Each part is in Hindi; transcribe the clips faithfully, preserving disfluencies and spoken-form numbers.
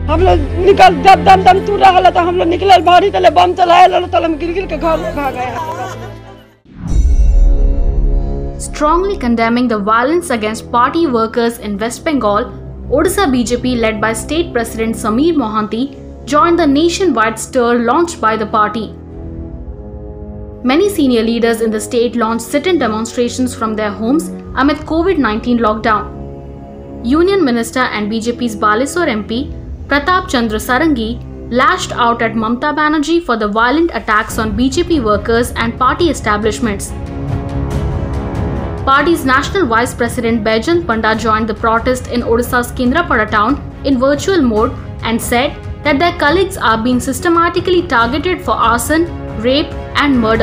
हम लोग निकल जब दम दम टूट रहा तो हम लोग निकले बाहरी तले बम चलाए तो हम गिर गिर के घर भाग गए। Strongly condemning the violence against party workers in West Bengal, Odisha B J P led by State President Sameer Mohanty joined the nationwide stir launched by the party. Many senior leaders in the state launched sit-in demonstrations from their homes amid COVID nineteen lockdown. Union Minister and B J P's Balisore M P Pratap Chandra Sarangi lashed out at Mamata Banerjee for the violent attacks on B J P workers and party establishments. Party's National Vice President Baijan Panda joined the protest in Odisha's Kendrapada town in virtual mode and said that their colleagues are being systematically targeted for arson, rape and murder.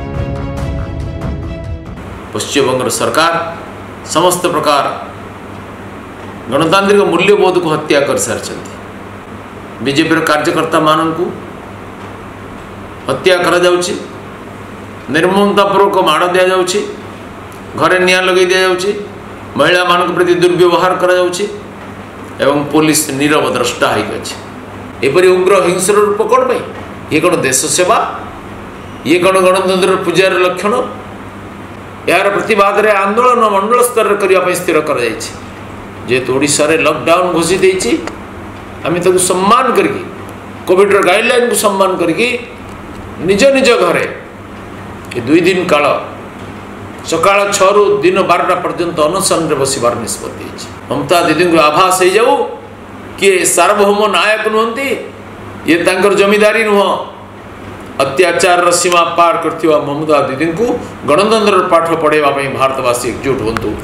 Paschim Banga सरकार समस्त प्रकार गणतांत्रिक मूल्यबोध को हत्या कर सारी बीजेपी कार्यकर्ता मानू हत्या करा जाउछि, निर्ममतापूर्वक माड़ दि जाउछि, घरे निया लगे दि जाउछि, महिला मान प्रति दुर्व्यवहार करा जाउछि एवं पुलिस नीरव द्रष्टा होइछि। एपरि उग्र हिंसार रूप कौन पाई? ये कौन देश सेवा? ये कौन गणतंत्र पूजार लक्षण? यार प्रतिवाद रे आंदोलन मंडल स्तर करने स्थिर कर जेहेतु ओडिशा रे लॉकडाउन घोषित होइछि, आम ताकू सम्मान करके कोविड गाइडलाइन को सम्मान करके निज निज घरे दुई दिन काल सकाल छु दिन बारटा पर्यंत अनशन बसबार निष्पत्ति। ममता दीदी को आभास हो जाऊ किए सार्वभौम नायक नुहति, ये तांकर जमीदारी नुह, अत्याचार सीमा पार करथिबा ममता दीदी को गणतंत्र पाठ पढ़ाइबा पई भारतवासी एकजुट होंतु।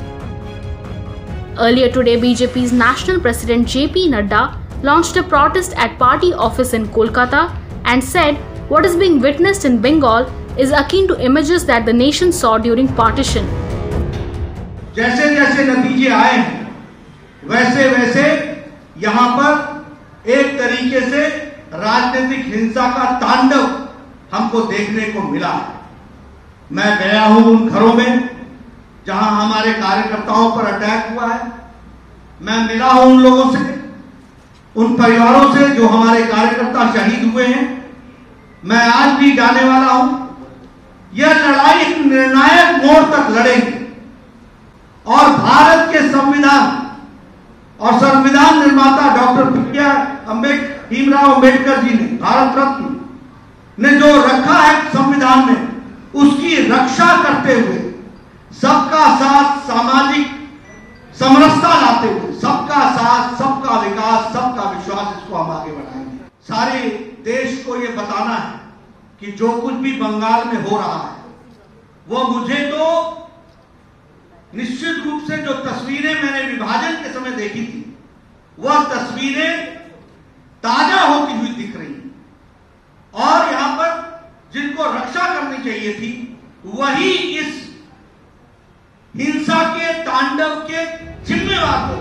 Earlier today, B J P's National President J P Nadda launched a protest at party office in Kolkata and said what is being witnessed in Bengal is akin to images that the nation saw during partition. जैसे जैसे नतीजे आए हैं वैसे वैसे यहाँ पर एक तरीके से राजनीतिक हिंसा का तांडव हमको देखने को मिला है। मैं गया हूं उन घरों में जहां हमारे कार्यकर्ताओं पर अटैक हुआ है, मैं मिला हूं उन लोगों से, उन परिवारों से जो हमारे कार्यकर्ता शहीद हुए हैं। मैं आज भी जाने वाला हूं। यह लड़ाई एक निर्णायक मोड़ तक लड़ेगी और भारत के संविधान और संविधान निर्माता डॉक्टर भीमराव अंबेडकर जी ने, भारत रत्न ने जो रखा है संविधान में, उसकी रक्षा करते हुए सबका साथ, सामाजिक समरसता लाते हुए सबका साथ, सबका विकास, सबका विश्वास, इसको हम आगे बढ़ाएंगे। सारे देश को ये बताना है कि जो कुछ भी बंगाल में हो रहा है वो मुझे तो निश्चित रूप से जो तस्वीरें मैंने विभाजन के समय देखी थी वह तस्वीरें ताजा होती हुई दिख रही हैं और यहां पर जिनको रक्षा करनी चाहिए थी वही इस हिंसा के तांडव के जिम्मेवार हो।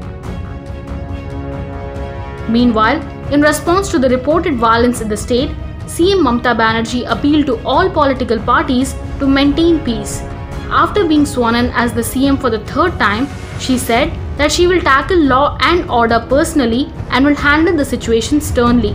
Meanwhile, in response to the reported violence in the state, C M Mamata Banerjee appealed to all political parties to maintain peace. After being sworn in as the C M for the third time, she said that she will tackle law and order personally and will handle the situation sternly.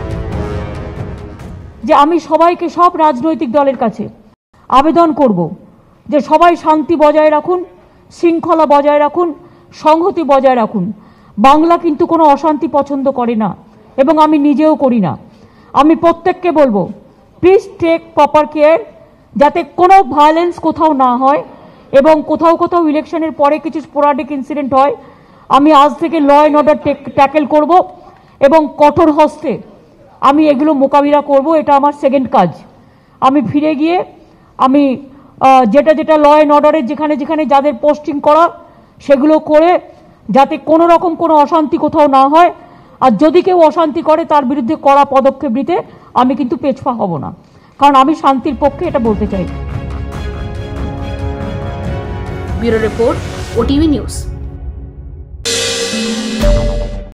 যে আমি সবাইকে সব রাজনৈতিক দলের কাছে আবেদন করব যে সবাই শান্তি বজায় রাখুন, শৃঙ্খলা বজায় রাখুন, সংহতি বজায় রাখুন। বাংলা কিন্তু কোনো অশান্তি পছন্দ করে না এবং আমি নিজেও করি না। আমি প্রত্যেককে বলবো প্লিজ টেক প্রপার কেয়ার যাতে কোনো ভায়োলেন্স কোথাও না হয় এবং কোথাও কোথাও ইলেকশনের পরে কিছু স্পোরাডিক ইনসিডেন্ট হয়। আমি আজ থেকে ল অ্যান্ড অর্ডার ট্যাকেল করব এবং কঠোর হস্তে আমি এগুলো মোকাবিলা করব। এটা আমার সেকেন্ড কাজ। আমি ফিরে গিয়ে আমি যেটা যেটা ল অ্যান্ড অর্ডারের যেখানে যেখানে যাদের পোস্টিং করা সেগুলো করে যাতে কোনো রকম কোনো অশান্তি কোথাও না হয়, আর যদি কেউ অশান্তি করে তার বিরুদ্ধে কড়া পদক্ষেপ নিতে আমি কিন্তু পেছপা হব না, কারণ আমি শান্তির পক্ষে, এটা বলতে চাই। Bureau report, OTV news.